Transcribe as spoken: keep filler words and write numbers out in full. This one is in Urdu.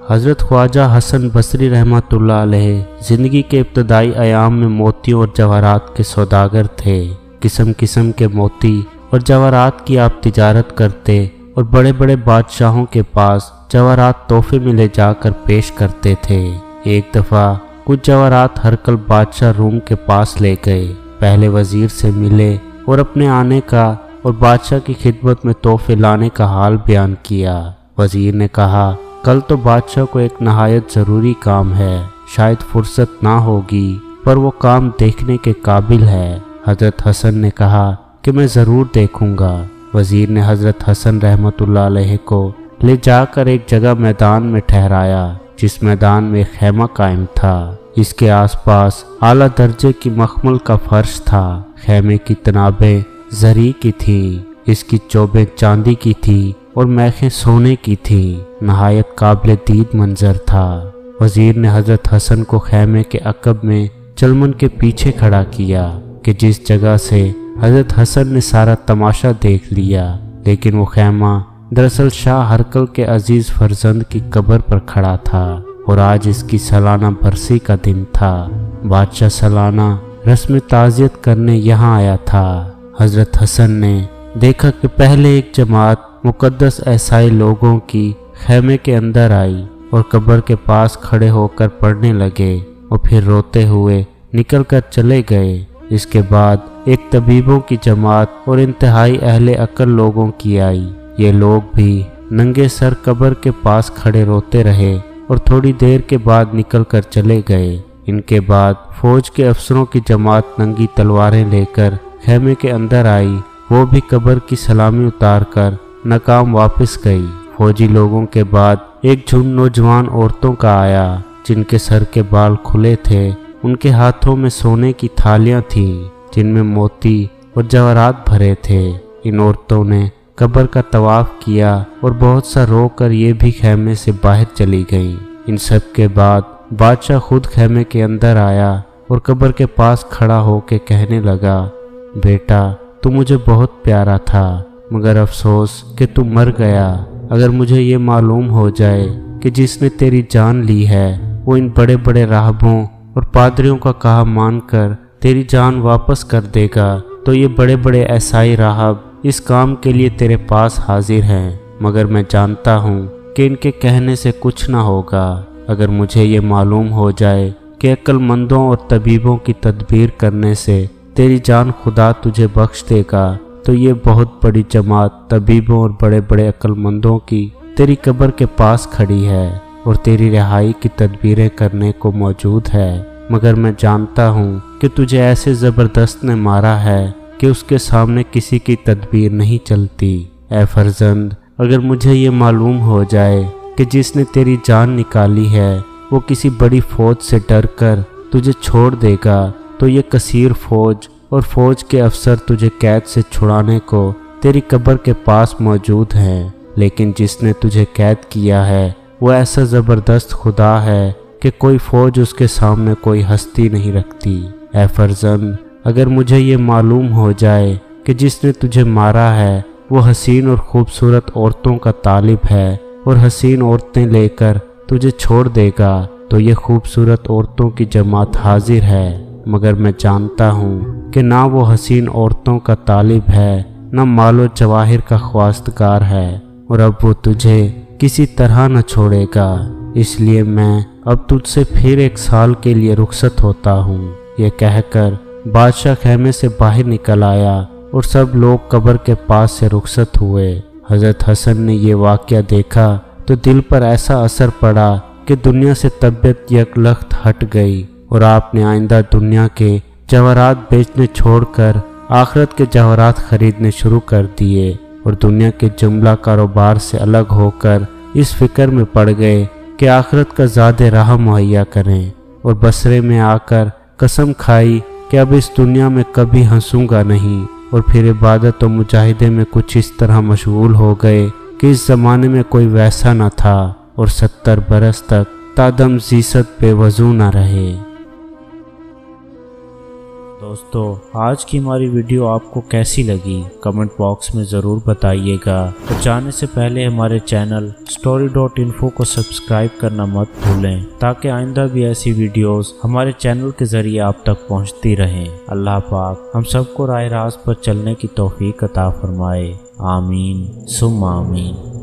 حضرت خواجہ حسن بصری رحمتہ علیہ زندگی کے ابتدائی ایام میں موتیوں اور جواہرات کے سوداگر تھے۔ قسم قسم کے موتی اور جواہرات کی آپ تجارت کرتے اور بڑے بڑے بادشاہوں کے پاس جواہرات تحفے میں لے جا کر پیش کرتے تھے۔ ایک دفعہ کچھ جواہرات ہرقل بادشاہ روم کے پاس لے گئے، پہلے وزیر سے ملے اور اپنے آنے کا اور بادشاہ کی خدمت میں تحفے لانے کا حال بیان کیا۔ وزیر نے کہا، کل تو بادشاہ کو ایک نہایت ضروری کام ہے، شاید فرصت نہ ہوگی، پر وہ کام دیکھنے کے قابل ہے۔ حضرت حسن نے کہا کہ میں ضرور دیکھوں گا۔ وزیر نے حضرت حسن رحمت اللہ علیہ کو لے جا کر ایک جگہ میدان میں ٹھہرایا، جس میدان میں ایک خیمہ قائم تھا۔ اس کے آس پاس اعلیٰ درجے کی مخمل کا فرش تھا۔ خیمے کی تنابیں زری کی تھیں، اس کی چوبیں چاندی کی تھیں اور میخیں سونے کی تھیں۔ نہایت قابل دید منظر تھا۔ وزیر نے حضرت حسن کو خیمے کے عقب میں چلمن کے پیچھے کھڑا کیا کہ جس جگہ سے حضرت حسن نے سارا تماشا دیکھ لیا، لیکن وہ خیمہ دراصل شاہ ہرقل کے عزیز فرزند کی قبر پر کھڑا تھا، اور آج اس کی سالانہ برسی کا دن تھا۔ بادشاہ سالانہ رسم تعزیت کرنے یہاں آیا تھا۔ حضرت حسن نے دیکھا کہ پہلے ایک جماعت مقدس عیسائی لوگوں کی خیمے کے اندر آئی اور قبر کے پاس کھڑے ہو کر پڑھنے لگے اور پھر روتے ہوئے نکل کر چلے گئے۔ اس کے بعد ایک طبیبوں کی جماعت اور انتہائی اہل عقل لوگوں کی آئی۔ یہ لوگ بھی ننگے سر قبر کے پاس کھڑے روتے رہے اور تھوڑی دیر کے بعد نکل کر چلے گئے۔ ان کے بعد فوج کے افسروں کی جماعت ننگی تلواریں لے کر خیمے کے اندر آئی، وہ بھی قبر کی سلامی اتار کر ناکام واپس گئی۔ فوجی لوگوں کے بعد ایک جھنڈ نوجوان عورتوں کا آیا، جن کے سر کے بال کھلے تھے۔ ان کے ہاتھوں میں سونے کی تھالیاں تھیں جن میں موتی اور جواہرات بھرے تھے۔ ان عورتوں نے قبر کا طواف کیا اور بہت سا رو کر یہ بھی خیمے سے باہر چلی گئیں۔ ان سب کے بعد بادشاہ خود خیمے کے اندر آیا اور قبر کے پاس کھڑا ہو کے کہنے لگا، بیٹا تو مجھے بہت پیارا تھا، مگر افسوس کہ تو مر گیا۔ اگر مجھے یہ معلوم ہو جائے کہ جس نے تیری جان لی ہے وہ ان بڑے بڑے راہبوں اور پادریوں کا کہا مان کر تیری جان واپس کر دے گا، تو یہ بڑے بڑے عیسائی راہب اس کام کے لیے تیرے پاس حاضر ہیں، مگر میں جانتا ہوں کہ ان کے کہنے سے کچھ نہ ہوگا۔ اگر مجھے یہ معلوم ہو جائے کہ عقل مندوں اور طبیبوں کی تدبیر کرنے سے تیری جان خدا تجھے بخش دے گا، تو یہ بہت بڑی جماعت طبیبوں اور بڑے بڑے عقل مندوں کی تیری قبر کے پاس کھڑی ہے اور تیری رہائی کی تدبیریں کرنے کو موجود ہے، مگر میں جانتا ہوں کہ تجھے ایسے زبردست نے مارا ہے کہ اس کے سامنے کسی کی تدبیر نہیں چلتی۔ اے فرزند، اگر مجھے یہ معلوم ہو جائے کہ جس نے تیری جان نکالی ہے وہ کسی بڑی فوج سے ڈر کر تجھے چھوڑ دے گا، تو یہ کثیر فوج اور فوج کے افسر تجھے قید سے چھڑانے کو تیری قبر کے پاس موجود ہیں، لیکن جس نے تجھے قید کیا ہے وہ ایسا زبردست خدا ہے کہ کوئی فوج اس کے سامنے کوئی ہستی نہیں رکھتی۔ اے فرزند، اگر مجھے یہ معلوم ہو جائے کہ جس نے تجھے مارا ہے وہ حسین اور خوبصورت عورتوں کا طالب ہے اور حسین عورتیں لے کر تجھے چھوڑ دے گا، تو یہ خوبصورت عورتوں کی جماعت حاضر ہے، مگر میں جانتا ہوں کہ نہ وہ حسین عورتوں کا طالب ہے، نہ مال و جواہر کا خواستگار ہے، اور اب وہ تجھے کسی طرح نہ چھوڑے گا۔ اس لیے میں اب تجھ سے پھر ایک سال کے لیے رخصت ہوتا ہوں۔ یہ کہہ کر بادشاہ خیمے سے باہر نکل آیا اور سب لوگ قبر کے پاس سے رخصت ہوئے۔ حضرت حسن نے یہ واقعہ دیکھا تو دل پر ایسا اثر پڑا کہ دنیا سے طبیعت یک لخت ہٹ گئی، اور آپ نے آئندہ دنیا کے جواہرات بیچنے چھوڑ کر آخرت کے جواہرات خریدنے شروع کر دیے، اور دنیا کے جملہ کاروبار سے الگ ہو کر اس فکر میں پڑ گئے کہ آخرت کا زاد راہ مہیا کریں، اور بصرے میں آ کر قسم کھائی کہ اب اس دنیا میں کبھی ہنسوں گا نہیں، اور پھر عبادت و مجاہدے میں کچھ اس طرح مشغول ہو گئے کہ اس زمانے میں کوئی ویسا نہ تھا، اور ستر برس تک تادم زیست بے وضو نہ رہے۔ دوستو آج کی ہماری ویڈیو آپ کو کیسی لگی کمنٹ باکس میں ضرور بتائیے گا۔ تو جانے سے پہلے ہمارے چینل سٹوری ڈاٹ انفو کو سبسکرائب کرنا مت بھولیں تاکہ آئندہ بھی ایسی ویڈیوز ہمارے چینل کے ذریعے آپ تک پہنچتی رہیں۔ اللہ پاک ہم سب کو راہ راست پر چلنے کی توفیق عطا فرمائے، آمین ثم آمین۔